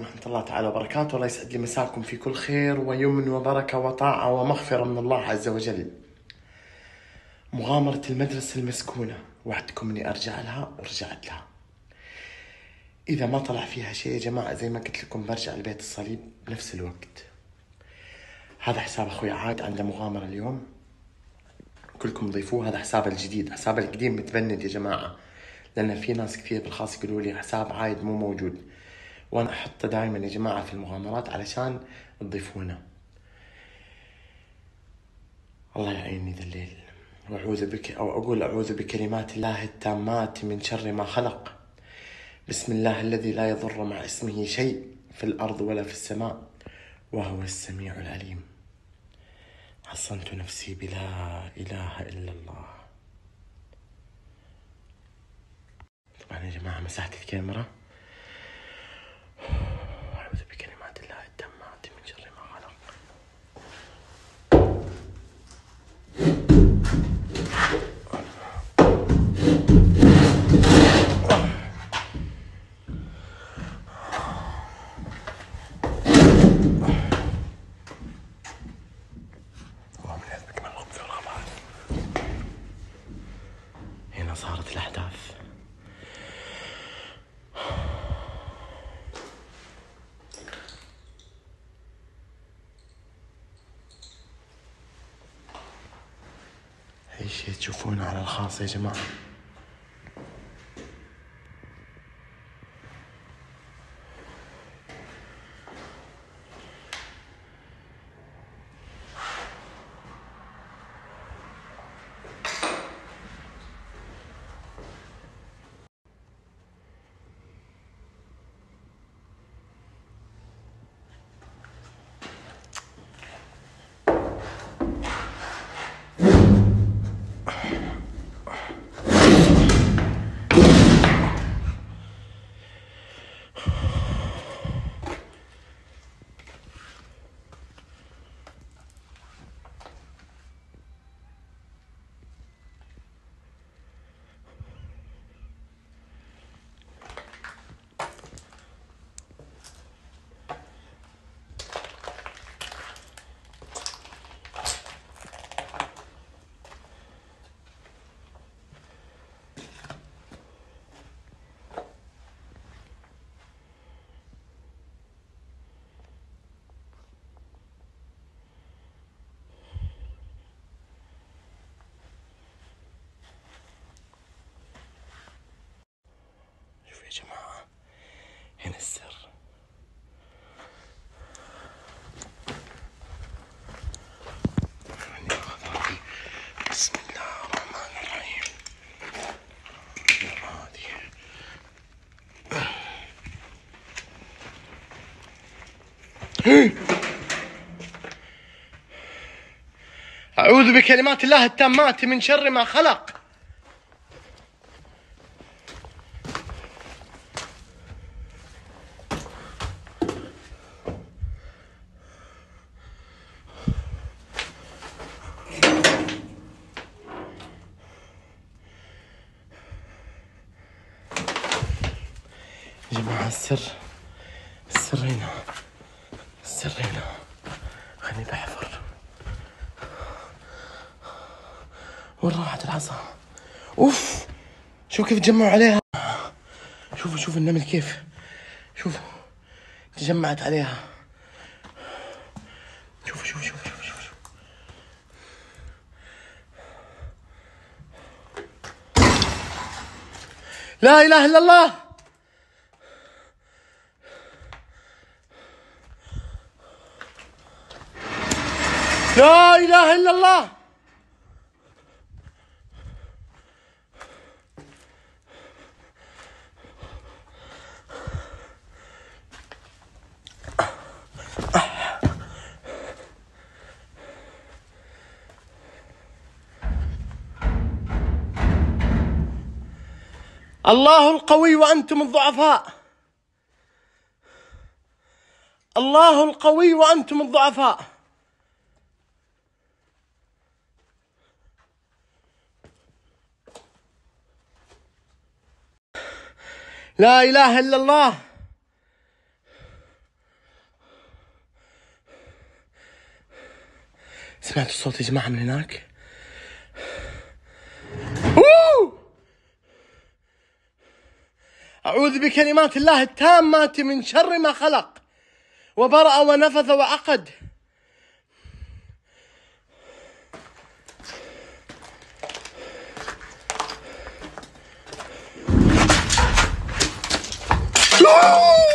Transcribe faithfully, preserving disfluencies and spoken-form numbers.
ورحمة الله تعالى وبركاته. الله يسعد لي مساكم في كل خير ويمن وبركة وطاعة ومغفرة من الله عز وجل. مغامرة المدرسة المسكونة، وعدتكم اني ارجع لها ورجعت لها. اذا ما طلع فيها شيء يا جماعة زي ما قلت لكم برجع لبيت الصليب بنفس الوقت. هذا حساب اخوي عاد عنده مغامرة اليوم، كلكم ضيفوه. هذا حسابه الجديد، حسابه القديم متبند يا جماعة، لان في ناس كثير بالخاص يقولوا لي حساب عايد مو موجود، وانا احطه دائما يا جماعة في المغامرات علشان تضيفونه. الله يعيني ذا الليل، واعوذ بك او اقول اعوذ بكلمات الله التامات من شر ما خلق. بسم الله الذي لا يضر مع اسمه شيء في الارض ولا في السماء وهو السميع العليم. حصنت نفسي بلا اله الا الله. طبعا يا جماعة مسحت الكاميرا. اعوذ بكلمات الله التامات من شر ما خلق. هنا صارت الأحداث. أي شيء تشوفونه على الخاص يا جماعة. شوف يا جماعة، هنا السر. بسم الله الرحمن الرحيم. هذه أعوذ بكلمات الله التامات من شر ما خلق. يا جماعة السر، السر هنا، السر هنا. خليني بحفر. وين راحت العصا؟ اوف، شوف كيف تجمعوا عليها. شوفوا شوفوا النمل كيف، شوفوا تجمعت عليها. شوفوا شوفوا شوفوا شوفوا شوفوا. لا اله الا الله. لا اله الا الله. الله القوي وأنتم الضعفاء. الله القوي وأنتم الضعفاء. لا إله إلا الله. سمعتوا الصوت يا جماعة من هناك؟ أوه! أعوذ بكلمات الله التامة من شر ما خلق وبرأ ونفث وعقد. أوه!